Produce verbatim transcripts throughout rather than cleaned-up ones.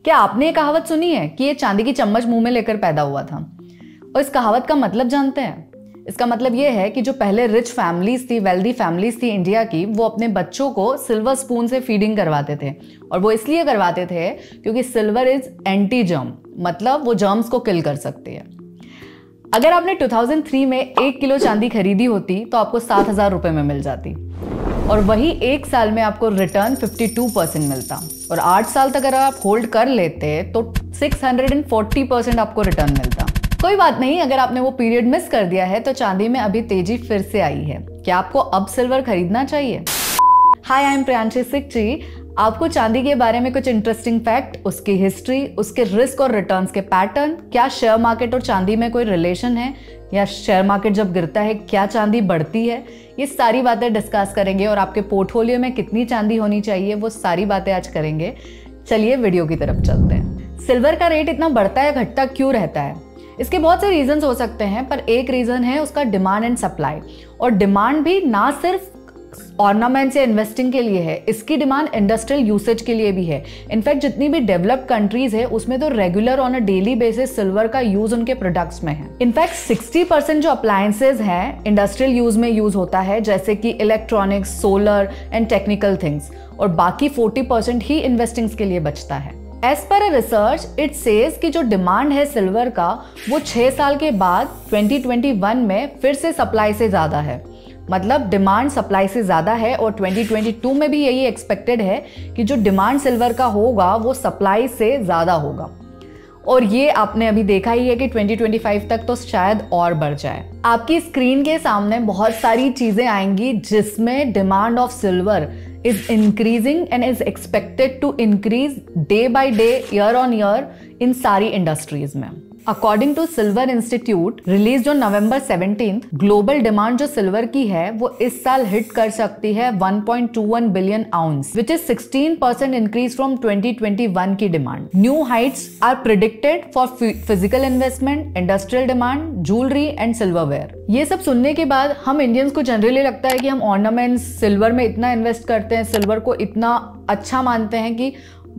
क्या आपने ये कहावत सुनी है कि ये चांदी की चम्मच मुंह में लेकर पैदा हुआ था? और इस कहावत का मतलब जानते हैं? इसका मतलब ये है कि जो पहले रिच फैमिलीज थी, वेल्दी फैमिलीज थी इंडिया की, वो अपने बच्चों को सिल्वर स्पून से फीडिंग करवाते थे। और वो इसलिए करवाते थे क्योंकि सिल्वर इज एंटी जर्म, मतलब वो जर्म्स को किल कर सकती है। अगर आपने दो हज़ार तीन में एक किलो चांदी खरीदी होती तो आपको सात हजार रुपए में मिल जाती, और वही एक साल में आपको रिटर्न बावन परसेंट मिलता। और आठ साल तक अगर आप होल्ड कर लेते तो छह सौ चालीस परसेंट आपको रिटर्न मिलता। कोई बात नहीं, अगर आपने वो पीरियड मिस कर दिया है तो चांदी में अभी तेजी फिर से आई है। क्या आपको अब सिल्वर खरीदना चाहिए? Hi, I am Priyanshi Sikchi. आपको चांदी के बारे में कुछ इंटरेस्टिंग फैक्ट, उसकी हिस्ट्री, उसके रिस्क और रिटर्न्स के पैटर्न, क्या शेयर मार्केट और चांदी में कोई रिलेशन है, या शेयर मार्केट जब गिरता है क्या चांदी बढ़ती है, ये सारी बातें डिस्कस करेंगे। और आपके पोर्टफोलियो में कितनी चांदी होनी चाहिए, वो सारी बातें आज करेंगे। चलिए वीडियो की तरफ चलते हैं। सिल्वर का रेट इतना बढ़ता है घटता क्यों रहता है? इसके बहुत से रीजंस हो सकते हैं, पर एक रीजन है उसका डिमांड एंड सप्लाई। और डिमांड भी ना सिर्फ ऑर्नामेंट्स या इन्वेस्टिंग के लिए है, इसकी डिमांड इंडस्ट्रियल यूसेज के लिए भी है। इनफैक्ट जितनी भी डेवलप्ड कंट्रीज है उसमें तो regular on a daily basis silver का यूज उनके प्रोडक्ट्स में है। इनफैक्ट साठ परसेंट जो अप्लायंसेज हैं इंडस्ट्रियल यूज में यूज होता है, जैसे कि electronics, solar and technical things, और बाकी चालीस परसेंट ही इन्वेस्टिंग्स के लिए बचता है। As per a research it says कि जो डिमांड है सिल्वर का वो छह साल के बाद दो हज़ार इक्कीस में फिर से सप्लाई से ज्यादा है। मतलब डिमांड सप्लाई से ज्यादा है, और दो हज़ार बाईस में भी यही एक्सपेक्टेड है कि जो डिमांड सिल्वर का होगा वो सप्लाई से ज्यादा होगा। और ये आपने अभी देखा ही है कि दो हज़ार पच्चीस तक तो शायद और बढ़ जाए। आपकी स्क्रीन के सामने बहुत सारी चीजें आएंगी जिसमें demand of silver is increasing and is expected to increase day by day, year on year in सारी इंडस्ट्रीज में। According to silver institute release on November seventeenth, global demand जो सिल्वर की है वो इस साल हिट कर सकती है one point two one billion ounce, which is sixteen percent increase from twenty twenty one की demand. New heights are predicted for physical investment, industrial demand, jewellery and silverware. ये सब सुनने के बाद हम इंडियंस को जनरली लगता है कि हम ऑर्नामेंट्स सिल्वर में इतना इन्वेस्ट करते हैं, सिल्वर को इतना अच्छा मानते हैं कि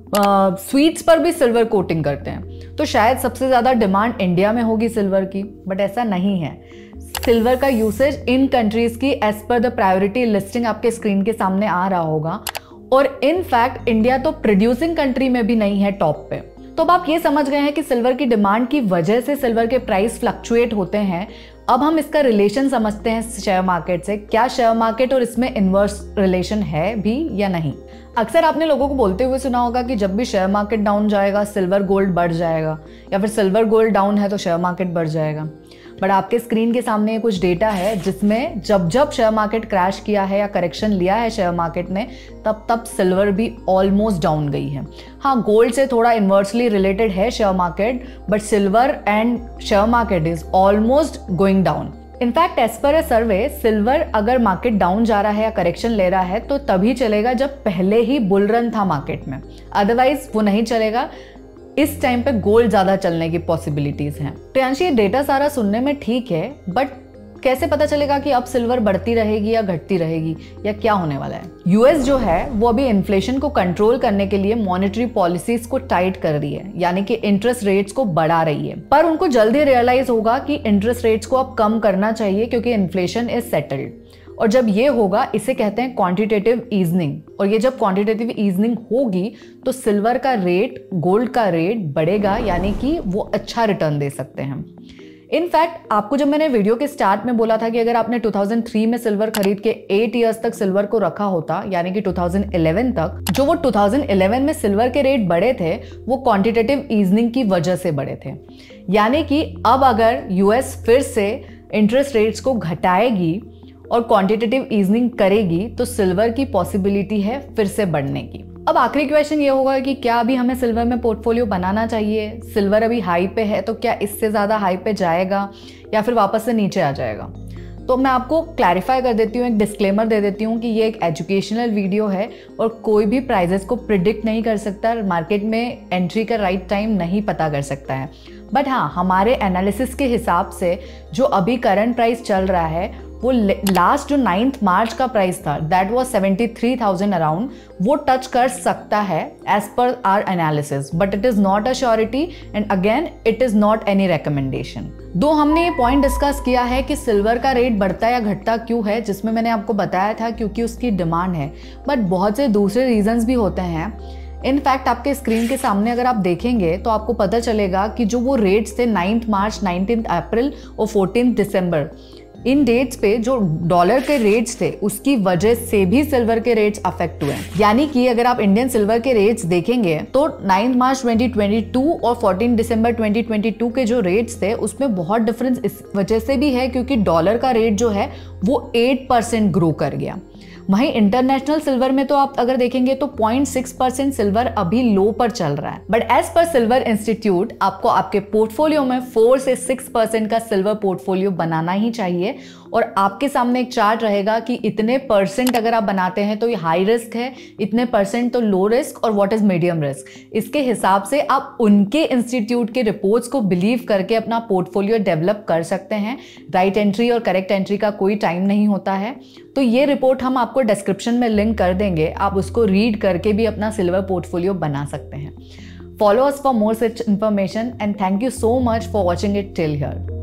स्वीट्स uh, पर भी सिल्वर कोटिंग करते हैं, तो शायद सबसे ज्यादा डिमांड इंडिया में होगी सिल्वर की। बट ऐसा नहीं है। सिल्वर का यूसेज इन कंट्रीज की as per the priority listing आपके स्क्रीन के सामने आ रहा होगा, और इन फैक्ट इंडिया तो प्रोड्यूसिंग कंट्री में भी नहीं है टॉप पे। तो अब आप ये समझ गए हैं कि सिल्वर की डिमांड की वजह से सिल्वर के प्राइस फ्लक्चुएट होते हैं। अब हम इसका रिलेशन समझते हैं शेयर मार्केट से। क्या शेयर मार्केट और इसमें इनवर्स रिलेशन है भी या नहीं? अक्सर आपने लोगों को बोलते हुए सुना होगा कि जब भी शेयर मार्केट डाउन जाएगा सिल्वर गोल्ड बढ़ जाएगा, या फिर सिल्वर गोल्ड डाउन है तो शेयर मार्केट बढ़ जाएगा। बट आपके स्क्रीन के सामने कुछ डेटा है जिसमें जब जब शेयर मार्केट क्रैश किया है या करेक्शन लिया है शेयर मार्केट ने, तब तब सिल्वर भी ऑलमोस्ट डाउन गई है। हाँ, गोल्ड से थोड़ा इन्वर्सली रिलेटेड है share market, but silver and share market is almost going down. In fact as per a survey, silver अगर मार्केट डाउन जा रहा है या करेक्शन ले रहा है तो तभी चलेगा जब पहले ही बुल रन था मार्केट में, अदरवाइज वो नहीं चलेगा। इस टाइम पे गोल्ड ज्यादा चलने की पॉसिबिलिटीज हैं। प्रियांशी, ये डेटा सारा सुनने में ठीक है, बट कैसे पता चलेगा कि अब सिल्वर बढ़ती रहेगी या घटती रहेगी, या क्या होने वाला है? यूएस जो है वो अभी इन्फ्लेशन को कंट्रोल करने के लिए मॉनेटरी पॉलिसीज को टाइट कर रही है, यानी कि इंटरेस्ट रेट्स को बढ़ा रही है। पर उनको जल्दी रियलाइज होगा कि इंटरेस्ट रेट्स को अब कम करना चाहिए क्योंकि इन्फ्लेशन इज सेटल्ड। और जब ये होगा इसे कहते हैं क्वांटिटेटिव ईजनिंग, और ये जब क्वांटिटेटिव ईजनिंग होगी तो सिल्वर का रेट, गोल्ड का रेट बढ़ेगा, यानी कि वो अच्छा रिटर्न दे सकते हैं। इनफैक्ट आपको जब मैंने वीडियो के स्टार्ट में बोला था कि अगर आपने दो हज़ार तीन में सिल्वर खरीद के आठ इयर्स तक सिल्वर को रखा होता, यानी कि दो हज़ार ग्यारह तक, जो वो दो हज़ार ग्यारह में सिल्वर के रेट बढ़े थे वो क्वांटिटेटिव ईजनिंग की वजह से बढ़े थे। यानी कि अब अगर यूएस फिर से इंटरेस्ट रेट्स को घटाएगी और क्वांटिटेटिव ईजनिंग करेगी तो सिल्वर की पॉसिबिलिटी है फिर से बढ़ने की। अब आखिरी क्वेश्चन ये होगा कि क्या अभी हमें सिल्वर में पोर्टफोलियो बनाना चाहिए? सिल्वर अभी हाई पे है तो क्या इससे ज़्यादा हाई पे जाएगा या फिर वापस से नीचे आ जाएगा? तो मैं आपको क्लैरिफाई कर देती हूँ, एक डिस्क्लेमर दे देती हूँ कि ये एक एजुकेशनल वीडियो है और कोई भी प्राइजेस को प्रिडिक्ट नहीं कर सकता, मार्केट में एंट्री का राइट टाइम नहीं पता कर सकता है। बट हाँ, हमारे एनालिसिस के हिसाब से जो अभी करंट प्राइस चल रहा है वो लास्ट जो नाइन्थ मार्च का प्राइस था that was seventy three thousand around, वो टच कर सकता है as per our analysis, but it is not a surety and again it is not any recommendation. दो हमने ये पॉइंट डिस्कस किया है कि सिल्वर का रेट बढ़ता या घटता क्यों है, जिसमें मैंने आपको बताया था क्योंकि उसकी डिमांड है, बट बहुत से दूसरे रीजंस भी होते हैं। इनफैक्ट आपके स्क्रीन के सामने अगर आप देखेंगे तो आपको पता चलेगा कि जो वो रेट्स थे नाइन्थ मार्च, नाइनटीन अप्रैल और फोर्टीन दिसंबर, इन डेट्स पे जो डॉलर के रेट्स थे उसकी वजह से भी सिल्वर के रेट्स अफेक्ट हुए। यानी कि अगर आप इंडियन सिल्वर के रेट्स देखेंगे तो ninth March twenty twenty two और fourteen December twenty twenty two के जो रेट्स थे उसमें बहुत डिफरेंस इस वजह से भी है क्योंकि डॉलर का रेट जो है वो एट परसेंट ग्रो कर गया। वहीं इंटरनेशनल सिल्वर में तो आप अगर देखेंगे तो पॉइंट सिक्स परसेंट सिल्वर अभी लो पर चल रहा है, but as per silver institute आपको आपके पोर्टफोलियो में फोर से सिक्स परसेंट का सिल्वर पोर्टफोलियो बनाना ही चाहिए। और आपके सामने एक चार्ट रहेगा कि इतने परसेंट अगर आप बनाते हैं तो ये हाई रिस्क है, इतने परसेंट तो लो रिस्क और व्हाट इज मीडियम रिस्क। इसके हिसाब से आप उनके इंस्टीट्यूट के रिपोर्ट्स को बिलीव करके अपना पोर्टफोलियो डेवलप कर सकते हैं। राइट एंट्री और करेक्ट एंट्री का कोई टाइम नहीं होता है। तो ये रिपोर्ट हम आपको डिस्क्रिप्शन में लिंक कर देंगे, आप उसको रीड करके भी अपना सिल्वर पोर्टफोलियो बना सकते हैं। Follow us for more such information and thank you so much for watching it till here.